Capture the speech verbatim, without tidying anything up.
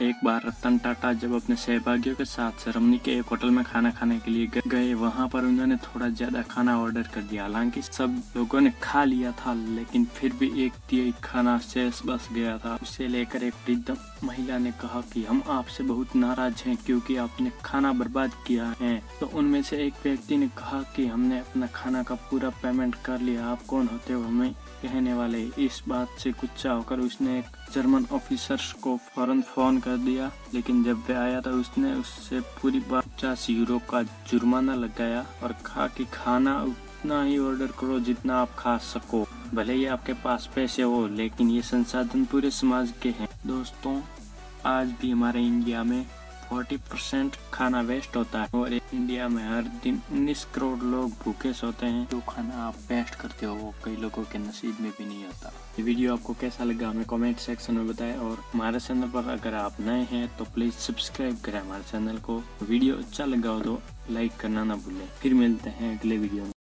एक बार रतन टाटा जब अपने सहभागियों के साथ सरमनी के एक होटल में खाना खाने के लिए गए, वहां पर उन्होंने थोड़ा ज्यादा खाना ऑर्डर कर दिया। हालांकि सब लोगों ने खा लिया था, लेकिन फिर भी एक तिहाई खाना शेष बच गया था। उसे लेकर एक वृद्ध महिला ने कहा कि हम आपसे बहुत नाराज हैं क्योंकि आपने खाना बर्बाद किया है। तो उनमें से एक व्यक्ति ने कहा कि हमने अपना खाना का पूरा पेमेंट कर लिया, आप कौन होते हो हमें कहने वाले। इस बात से गुस्सा होकर उसने एक जर्मन ऑफिसर्स को फौरन फोन कर दिया, लेकिन जब वह आया तो उसने उससे पूरी बात पचास यूरो का जुर्माना लगाया और कहा कि खाना उतना ही ऑर्डर करो जितना आप खा सको, भले ही आपके पास पैसे हो, लेकिन ये संसाधन पूरे समाज के हैं। दोस्तों, आज भी हमारे इंडिया में चालीस परसेंट खाना वेस्ट होता है और इंडिया में हर दिन उन्नीस करोड़ लोग भूखे सोते हैं। जो खाना आप वेस्ट करते हो वो कई लोगों के नसीब में भी नहीं होता। ये वीडियो आपको कैसा लगा हमें कमेंट सेक्शन में बताएं और हमारे चैनल पर अगर आप नए हैं तो प्लीज सब्सक्राइब करें हमारे चैनल को। वीडियो अच्छा लगा हो तो लाइक करना ना भूलें। फिर मिलते हैं अगले वीडियो में।